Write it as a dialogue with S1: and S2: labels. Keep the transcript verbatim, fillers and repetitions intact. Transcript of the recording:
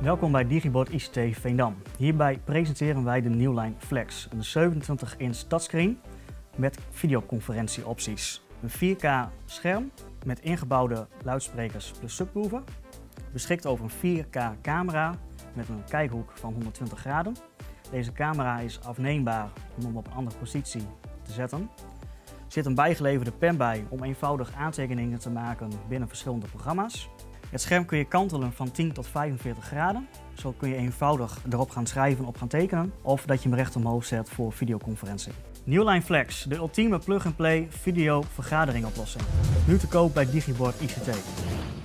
S1: Welkom bij Digibord I C T Veendam. Hierbij presenteren wij de Newline Flex, een zevenentwintig inch touchscreen met videoconferentieopties. Een vier K scherm met ingebouwde luidsprekers plus subwoofer. Beschikt over een vier K camera met een kijkhoek van honderdtwintig graden. Deze camera is afneembaar om hem op een andere positie te zetten. Er zit een bijgeleverde pen bij om eenvoudig aantekeningen te maken binnen verschillende programma's. Het scherm kun je kantelen van tien tot vijfenveertig graden. Zo kun je eenvoudig erop gaan schrijven, op gaan tekenen. Of dat je hem recht omhoog zet voor videoconferentie. Newline Flex, de ultieme plug-and-play video vergaderingoplossing. Nu te koop bij Digibord I C T.